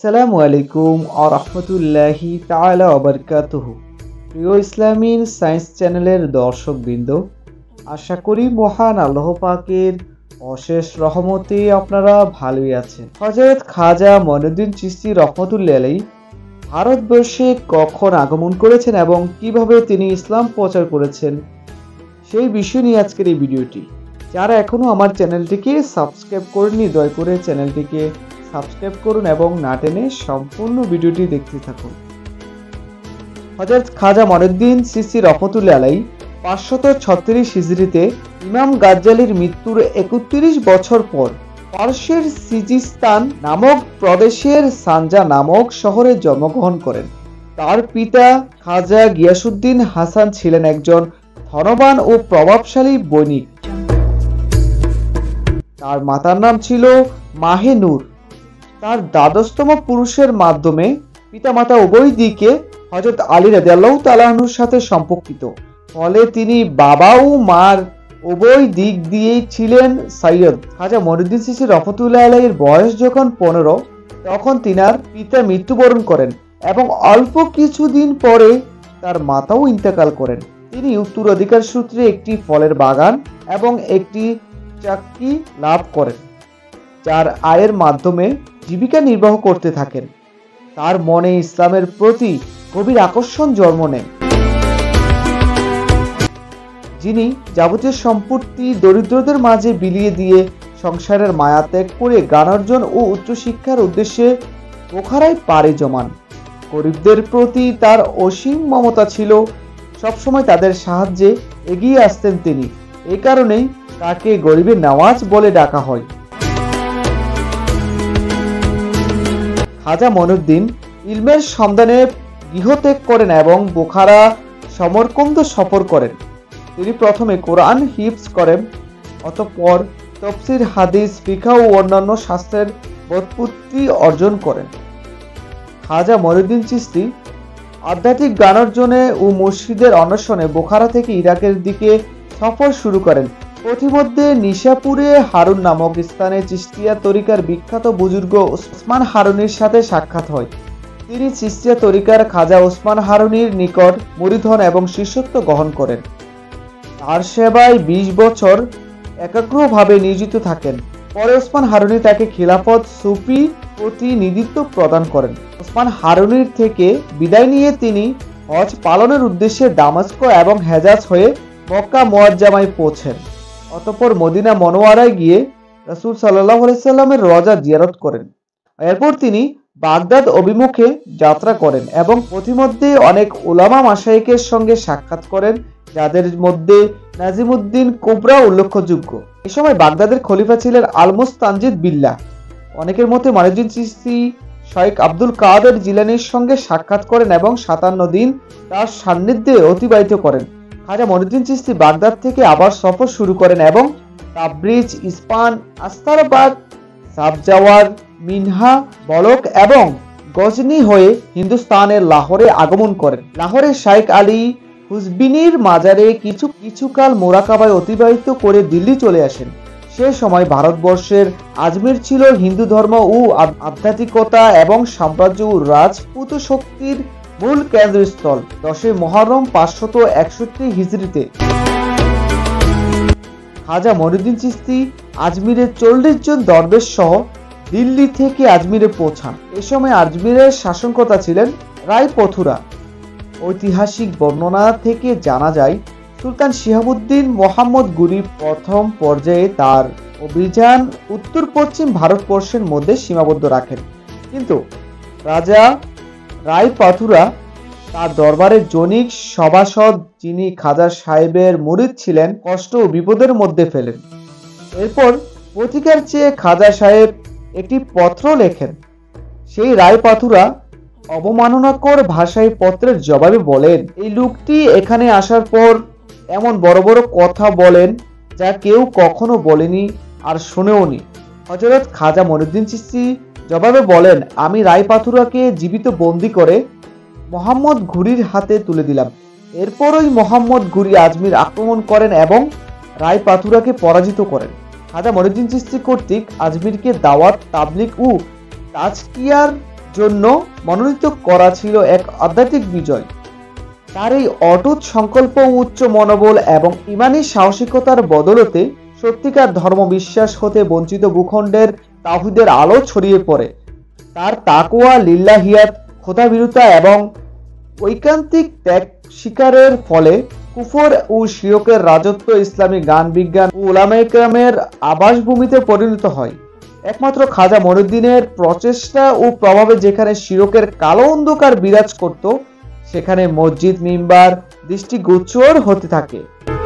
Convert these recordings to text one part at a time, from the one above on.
আসসালামু আলাইকুম ওয়া রাহমাতুল্লাহি তাআলা ওয়া বারাকাতুহু। প্রিয় ইসলামিক সায়েন্স চ্যানেলের দর্শকবৃন্দ, আশা করি মহান আল্লাহ পাকের অশেষ রহমতে আপনারা ভালোই আছেন। হযরত খাজা মঈনুদ্দিন চিশতি রাহমাতুল্লাহি আলাইহি ভারতবর্ষে কখন আগমন করেছেন এবং কিভাবে তিনি ইসলাম প্রচার করেছেন সেই বিষয় নিয়ে আজকের এই ভিডিওটি। যারা এখনো আমার চ্যানেলটিকে সাবস্ক্রাইব করেননি, দয়া করে চ্যানেলটিকে সাবস্ক্রাইব করুন এবং না টেনে সম্পূর্ণ ভিডিওটি দেখতে থাকুন। হযরত খাজা মঈনুদ্দিন চিশতি রাহমাতুল্লাহি আলাইহি 536 হিজরিতে ইমাম গাজ্জালির মৃত্যুর 31 বছর পর পারস্যের সিজিস্তান নামক প্রদেশের সানজা নামক শহরে জন্মগ্রহণ করেন। তার পিতা খাজা গিয়াসউদ্দিন হাসান ছিলেন একজন ধনবান ও প্রভাবশালী বণিক। তার মাতার নাম ছিল মাহে নূর। তার দ্বাদশতম পুরুষের মাধ্যমে পিতামাতা উভয় দিকে হযরত আলী রাদিয়াল্লাহু তাআলা আনহুর সাথে সম্পর্কিত, ফলে তিনি বাবা ও মার উভয় দিক দিয়েই ছিলেন সৈয়দ। খাজা মঈনুদ্দিন চিশতি রাহমাতুল্লাহি আলাইহির বয়স যখন 15, তখন তিনার পিতা মৃত্যুবরণ করেন এবং অল্প কিছুদিন পরে তার মাতাও ইন্তেকাল করেন। তিনি উত্তরাধিকার সূত্রে একটি ফলের বাগান এবং একটি চাকরি লাভ করেন, যার আয়ের মাধ্যমে জীবিকা নির্বাহ করতে থাকেন। তার মনে ইসলামের প্রতি গভীর আকর্ষণ জন্ম নেয়। যিনি যাবতীয় সম্পত্তি দরিদ্রদের মাঝে বিলিয়ে দিয়ে সংসারের মায়া ত্যাগ করে জ্ঞান অর্জন ও উচ্চশিক্ষার উদ্দেশ্যে বোখারায় পাড়ি জমান। গরিবদের প্রতি তার অসীম মমতা ছিল, সবসময় তাদের সাহায্যে এগিয়ে আসতেন তিনি। এই কারণেই তাকে গরিবের নওয়াজ বলে ডাকা হয়। খাজা মঈনুদ্দিন ইলমের সন্ধানে গৃহত্যাগ করেন এবং বোখারা সমরকন্দ সফর করেন। তিনি প্রথমে কোরআন হিফজ করেন, অতঃপর তাফসীর, হাদিস, ফিকহ ও অন্যান্য শাস্ত্রের ব্যুৎপত্তি অর্জন করেন। খাজা মঈনুদ্দিন চিশতি আধ্যাত্মিক জ্ঞান অর্জনে ও মুর্শিদের অন্বেষণে বোখারা থেকে ইরাকের দিকে সফর শুরু করেন। পথিমধ্যে নিশাপুরে হারুন নামক স্থানে চিশতিয়া তরিকার বিখ্যাত বুজুর্গ ওসমান হারুনির সাথে সাক্ষাৎ হয়। তিনি চিশতিয়া তরিকার খাজা ওসমান হারুনির নিকট মুরিদ হন এবং শিষ্যত্ব গ্রহণ করেন। তার সেবায় 20 বছর একাগ্রভাবে নিয়োজিত থাকেন। পরে ওসমান হারুনি তাকে খিলাফত সুফি প্রতিনিধিত্ব প্রদান করেন। ওসমান হারুনির থেকে বিদায় নিয়ে তিনি হজ পালনের উদ্দেশ্যে দামেস্ক এবং হেজাজ হয়ে মক্কা মুআজ্জামায় পৌঁছেন। অতঃপর মদিনা মনোয়ারায় গিয়ে রাসূল সাল্লাল্লাহু আলাইহি সাল্লামের রওজা জিয়ারত করেন। এরপর তিনি বাগদাদ অভিমুখে যাত্রা করেন এবং পথিমধ্যে অনেক উলামা মাশায়েখের সঙ্গে সাক্ষাৎ করেন, যাদের মধ্যে নাজিমউদ্দিন কুবরা উল্লেখযোগ্য। এই সময় বাগদাদের খলিফা ছিলেন আল-মুস্তানজিদ বিল্লাহ। অনেকের মতে মঈনুদ্দিন চিশতি শাইখ আব্দুল কাদের জিলানীর সঙ্গে সাক্ষাৎ করেন এবং 57 দিন তার সান্নিধ্যে অতিবাহিত করেন। খাজা মঈনুদ্দিন চিশতি বাগদাদ থেকে আবার সফর শুরু করেন এবং তাবরিজ, ইস্পাহান, আস্তারাবাদ, সাবজাওয়ার, মিনহা, বলক এবং গজনি হয়ে হিন্দুস্তানের লাহোরে আগমন করেন। লাহোরে শাইখ আলী হুজবিনির মাজারে কিছুকাল মোরাকাবায় অতিবাহিত করে দিল্লি চলে আসেন। সে সময় ভারতবর্ষের আজমির ছিল হিন্দু ধর্ম ও আধ্যাত্মিকতা এবং সাম্রাজ্য ও রাজপুত শক্তির মূল কেন্দ্রস্থল। 10 মুহররম 561 হিজরিতে খাজা মঈনুদ্দিন চিশতি আজমিরের 40 জন দরবেশ সহ দিল্লি থেকে আজমিরে পৌঁছান। এ সময় আজমিরের শাসনকর্তা ছিলেন রায় পথুরা। ঐতিহাসিক বর্ণনা থেকে জানা যায়, সুলতান শিহাবুদ্দিন মোহাম্মদ গুরি প্রথম পর্যায়ে তার অভিযান উত্তর পশ্চিম ভারতবর্ষের মধ্যে সীমাবদ্ধ রাখেন, কিন্তু রাজা রায় পাথুরা তার দরবারের জনৈক সভাসদ, যিনি খাজা সাহেবের মুরিদ ছিলেন, কষ্ট ও বিপদের মধ্যে ফেলেন। এরপর প্রতিকার চেয়ে খাজা সাহেব একটি পত্র লেখেন। সেই রায় পাথুরা অবমাননাকর ভাষায় পত্রের জবাবে বলেন, এই লোকটি এখানে আসার পর এমন বড় বড় কথা বলেন যা কেউ কখনো বলেনি আর শুনেওনি। হযরত খাজা মঈনুদ্দিন চিশতি জবাবে বলেন, আমি রায় পাথুরাকে জীবিত বন্দী করে মোহাম্মদ ঘুরির হাতে তুলে দিলাম। এরপরই মোহাম্মদ ঘুরি আজমির আক্রমণ করেন এবং রায় পাথুরাকে পরাজিত করেন। খাজা মঈনুদ্দিন চিশতি কর্তৃক আজমিরকে দাওয়াত, তাবলিগ ও তাজকিয়ার জন্য মনোনীত করা ছিল এক আধ্যাত্মিক বিজয়। তার এই অটুট সংকল্প, উচ্চ মনোবল এবং ঈমানী সাহসিকতার বদৌলতে সত্যিকার ধর্মবিশ্বাস হতে বঞ্চিত ভূখণ্ডের তাওহীদের আলো ছড়িয়ে পড়ে। তার তাকওয়া, লিল্লাহিয়াত, খোদাভীরুতা এবং ঐকান্তিক ত্যাগ স্বীকারের ফলে কুফর ও শিরকের রাজত্ব ইসলামী জ্ঞান বিজ্ঞান ও উলামায়ে কেরামের আবাসভূমিতে পরিণত হয়। একমাত্র খাজা মঈনুদ্দিনের প্রচেষ্টা ও প্রভাবে যেখানে শিরকের কালো অন্ধকার বিরাজ করত, সেখানে মসজিদ, মিম্বার দৃষ্টিগোচর হতে থাকে।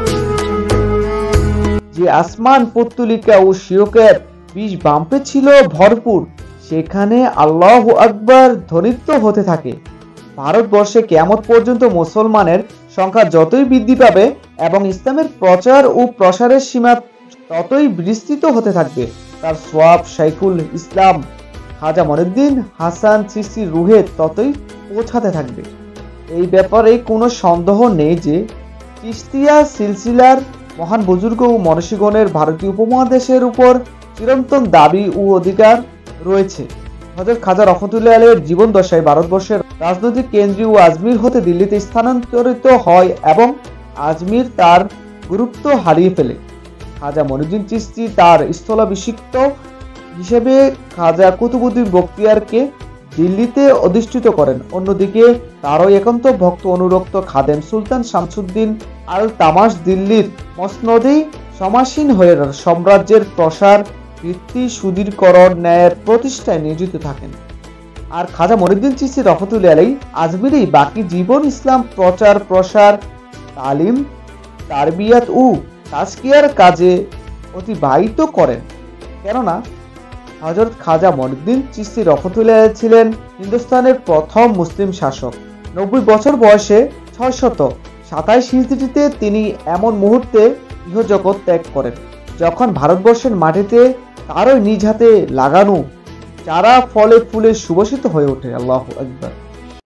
যে আসমান পত্তলিকা ও শিরকের বিষ বাম্পে ছিল ভরপুর, সেখানে আল্লাহু আকবার ধ্বনিত হতে থাকে। ভারতবর্ষে কিয়ামত পর্যন্ত মুসলমানের সংখ্যা যতই বৃদ্ধি পাবে এবং ইসলামের প্রচার ও প্রসারের সীমা ততই বিস্তৃত হতে থাকবে, তার সওয়াব শাইখুল ইসলাম খাজা মঈনুদ্দিন হাসান চিশতির রুহে ততই পৌঁছাতে থাকবে। এই ব্যাপারে কোনো সন্দেহ নেই যে চিশতিয়া সিলসিলার মহান বুজুর্গ ও মনীষীগণের ভারতীয় উপমহাদেশের উপর চিরন্তন দাবি ও অধিকার রয়েছে। হযরত খাজা রহমতুল্লাহ আলাইহির জীবন দশায় ভারতবর্ষের রাজনৈতিক কেন্দ্রীয় আজমির হতে দিল্লিতে স্থানান্তরিত হয় এবং আজমির তার গুরুত্ব হারিয়ে ফেলে। খাজা মঈনুদ্দিন চিশতি তার স্থলাভিষিক্ত হিসেবে খাজা কুতুবউদ্দিন বখতিয়ারকে দিল্লিতে অধিষ্ঠিত করেন। অন্যদিকে তারও একান্ত ভক্ত অনুরক্ত খাদেম সুলতান শামসুদ্দিন আল তামাশ দিল্লির মসনদেই সমাসীন হয়ে সাম্রাজ্যের প্রসার, ভিত্তি সুদৃঢ়করণ, ন্যায়ের প্রতিষ্ঠায় নিয়োজিত থাকেন। আর খাজা মঈনুদ্দিন চিশতি রহমতুল্লাহ আলাইহি আজমিরেই বাকি জীবন ইসলাম প্রচার, প্রসার, তালিম, তারবিয়াত ও তাজকিয়ার কাজে অতিবাহিত করেন। কেননা হযরত খাজা মঈনুদ্দিন চিশতি রহমতুল্লাহ আলাইহি ছিলেন হিন্দুস্তানের প্রথম মুসলিম শাসক। 90 বছর বয়সে 627 হিজরিতে তিনি এমন মুহূর্তে ইহজগৎ ত্যাগ করেন যখন ভারতবর্ষের মাটিতে তারই নিজ হাতে লাগানো চারা ফলে ফুলে সুবাসিত হয়ে ওঠে। আল্লাহু আকবার।